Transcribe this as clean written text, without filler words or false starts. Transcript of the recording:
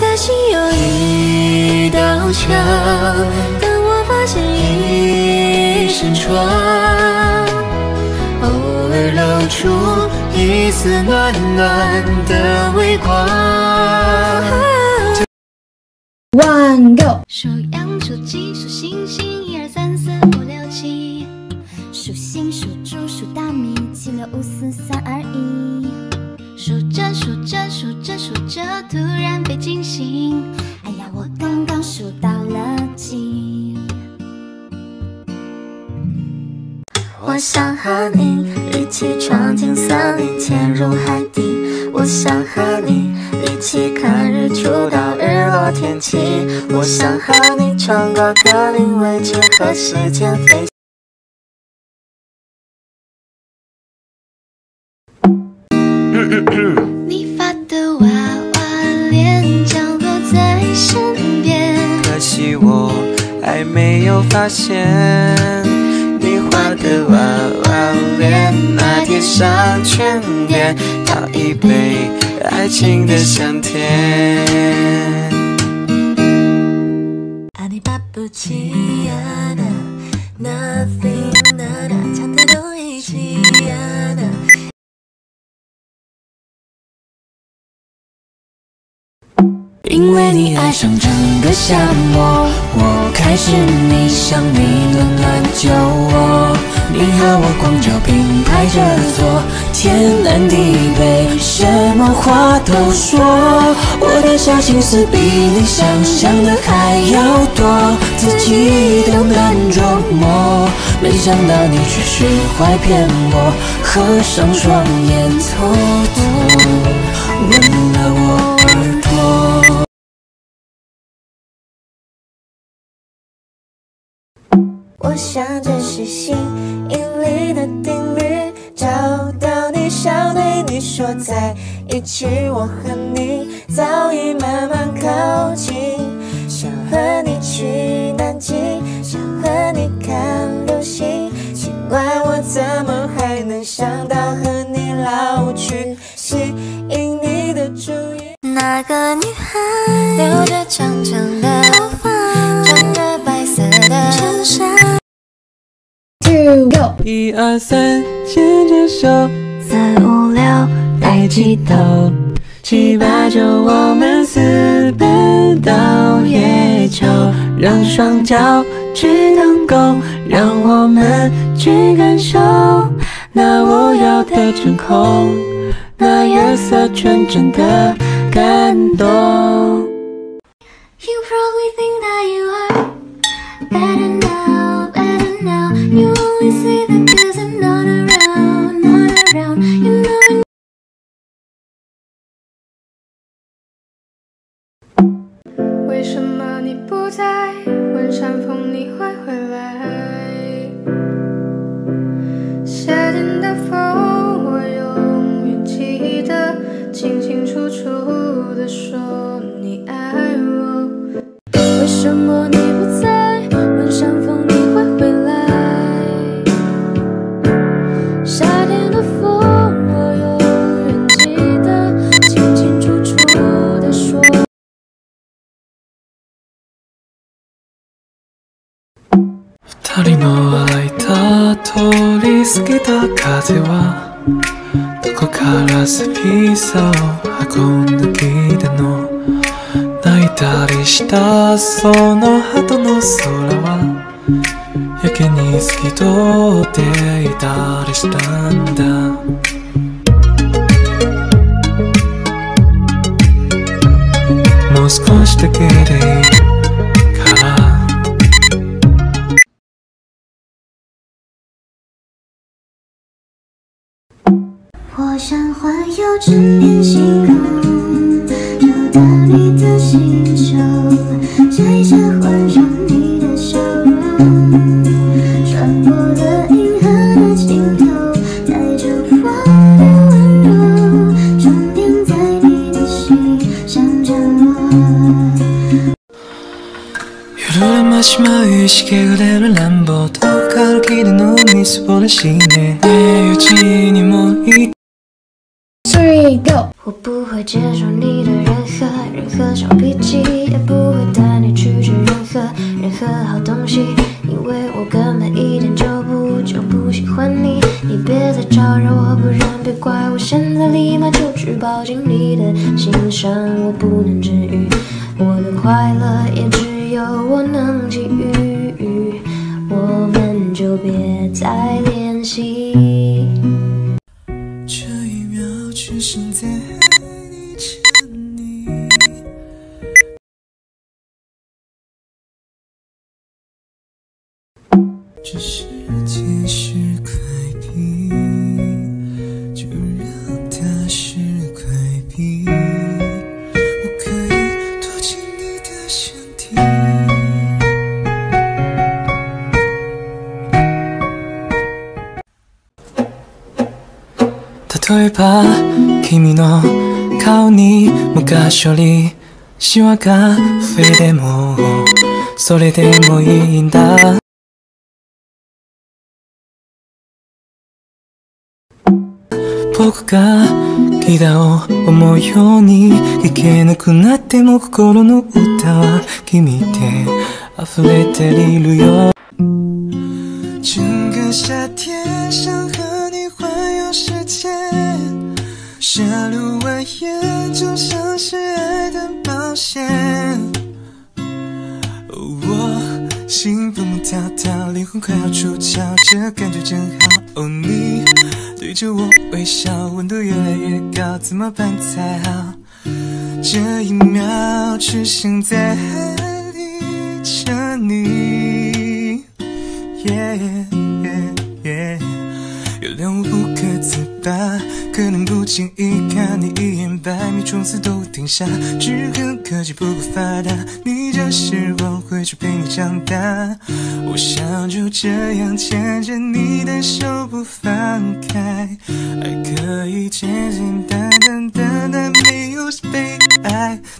的心有一道墙，当我发现一扇窗，偶尔露出一丝暖暖的微光。 One go， 数羊数鸡数星星，1、2、3、4、5、6、7。数星数猪数大米，7、6、5、4、3、2、1。数着数着数着数着，突然被惊醒。哎呀，我刚刚数到了几？我想和你一起闯进森林，潜入海底。我想和你一起看日出到日落天气。我想和你穿过格林威治和时间飞。你发的娃娃脸降落在身边， 可惜我还没有发现，你画的娃娃脸那贴上圈点，倒一杯爱情的香甜。 阿里巴布奇亚的 Nothing 的讲的都一起呀的。因为你爱上整个夏末，我开始迷上你暖暖救我。你和我光脚并排着坐，天南地北什么话都说。我的小心思比你想象的还要多，自己都难琢磨。没想到你却是怀骗我，合上双眼偷偷吻了我耳朵。我想这是吸引力的定律，找到你想对你说在一起，我和你早已慢慢靠近。想和你去南极，想和你看流星，奇怪我怎么还能想到和你老去，吸引你的注意。那个女孩留着长长的头发，穿着白色的衬衫。 2 go， 1、2、3，牵着手 4、5、6抬起头，7、8、9，我们私奔到月球，让双脚去腾空，让我们去感受那无忧的真空，那月色纯真的感动。You probably think that you are better now, better now. You only say that 'cause I'm not around, not around. You know. 为什么你不在？问山峰你会回来？夏天的风，我永远记得，清清楚楚地说你爱我。为什么你不在？问山峰你会回来？夏天的风，我永远记得，清清楚楚地说。 二人の空いた通り過ぎた風はどこからスピースを運んできたの。泣いたりしたその後の空はやけに透き通っていたりしたんだ。もう少しだけでいいから。 我想环游整片星空，找到你的星球，摘下环上你的笑容，穿过了银河的尽头，带着我的温柔，装点在你的心，像着我。 夜はしまう意識が出る乱暴と歩きでのみすぼらしいね。ねえうちにもいい。 2 3, go. 我不会接受你的任何小脾气，也不会带你去吃任何好东西，因为我根本一点就不喜欢你。你别再招惹我，不然别怪我现在立马就去抱紧你的心伤，我不能治愈，我的快乐也只有我能给予，我们就别再联系。 这一秒出现在你着你，这世界是块冰，就让它是块冰，我可以躲进你的身体。例えば君の顔に昔よりシワが増えてもそれでもいいんだ。僕がギターを思うように弾けなくなっても心の歌は君で溢れているよ。整个夏天想和你环游世界，杀戮蜿蜒就像是爱的冒险。我心蹦蹦跳跳，灵魂快要出窍，这感觉真好。哦，你对着我微笑，温度越来越高，怎么办才好？这一秒出现在海里着你。原谅我不可自拔，可能不经意看你一眼，百米冲刺都停下，只恨科技不够发达，你这时我会去陪你长大。我想就这样牵着你的手不放开，爱可以简简单单的没有悲哀，